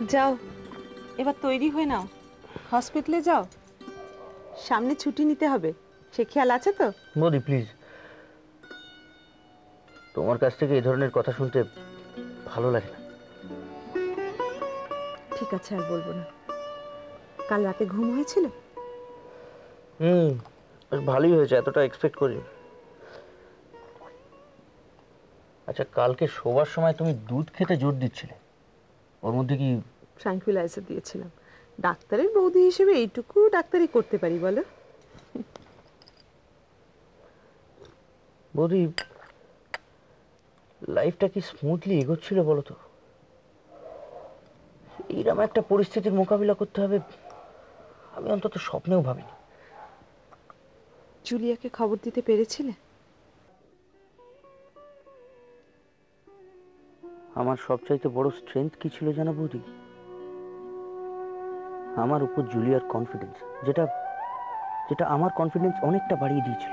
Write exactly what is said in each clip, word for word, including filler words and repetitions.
যাও এবার তৈরি হয়ে নাও, হসপিটালে যাও, সামনে ছুটি নিতে হবে, সে খেয়াল আছে তো? বৌদি প্লিজ, তোমার কাছ থেকে এই ধরনের কথা শুনতে ভালো লাগে না। ঠিক আছে, আর বলবো না। কাল রাতে ঘুম হয়েছিল? হুম, ভালোই হয়েছে, এতটা এক্সপেক্ট করি। আচ্ছা, কালকে শোবার সময় তুমি দুধ খেতে জোর দিচ্ছিলে, ওর মধ্যে কি? ট্রাঙ্কুইলাইজার দিয়েছিলাম। ডাক্তারের বৌদি হিসেবে এইটুকু ডাক্তারি করতে পারি বলো? বৌদি, লাইফটা কি স্মুথলি এগোচ্ছিল বলো তো? এইরকম একটা পরিস্থিতির মোকাবিলা করতে হবে আমি অন্তত স্বপ্নেও ভাবিনি। জুলিয়াকে খবর দিতে পেরেছিলে? আমার সবচাইতে বড় স্ট্রেংথ কি ছিল জানো বৌদি? আমার উপর জুলিয়ার কনফিডেন্স, যেটা যেটা আমার কনফিডেন্স অনেকটা বাড়িয়ে দিয়েছিল।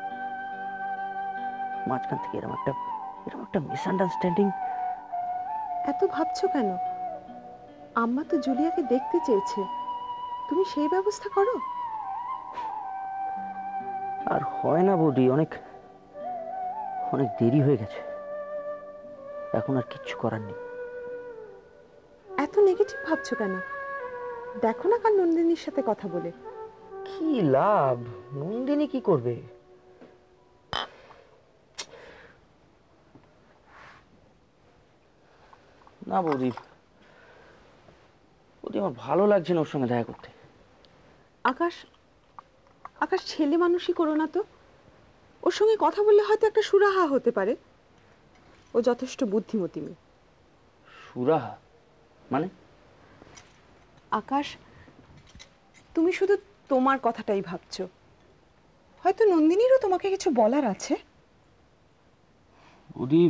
মাঝখান থেকে এরকম একটা এরকম একটা মিসআন্ডারস্ট্যান্ডিং। এত ভাবছো কেন? আম্মা তো জুলিয়াকে দেখতে চেয়েছে, তুমি সেই ব্যবস্থা করো। আর হয় না বৌদি, অনেক অনেক দেরি হয়ে গেছে, এখন আর কিচ্ছু করার নেই। এত নেগেটিভ ভাবছো কেন? দেখো না কাল নন্দিনীর সাথে কথা বলে। কি লাভ? নন্দিনী কি করবে? না বৌদি, বৌদি আমার ভালো লাগছে না ওর সঙ্গে দেখা করতে। আকাশ, আকাশ ছেলে মানুষই করো না তো। ওর সঙ্গে কথা বললে হয়তো একটা সুরাহা হতে পারে। ও যথেষ্ট বুদ্ধিমতী মেয়ে। সুরাহা মানে? আকাশ, তুমি শুধু তোমার কথাটাই ভাবছো, হয়তো নন্দিনীরও তোমাকে কিছু বলার আছে। বৌদি,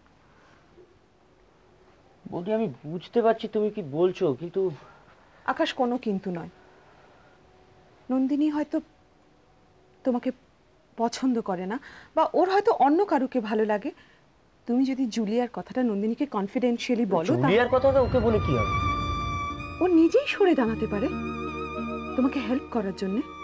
বৌদি আমি বুঝতে পারছি তুমি কি বলছো, কিন্তু আকাশ, কোনো কিন্তু নয়। নন্দিনী হয়তো তোমাকে পছন্দ করে না, বা ওর হয়তো অন্য কারুকে ভালো লাগে। তুমি যদি জুলিয়ার কথাটা নন্দিনীকে কনফিডেন্সিয়ালি বলো, জুলিয়ার কথাটা ওকে বলে কি হবে? ও নিজেই সরে দাঁড়াতে পারে তোমাকে হেল্প করার জন্য।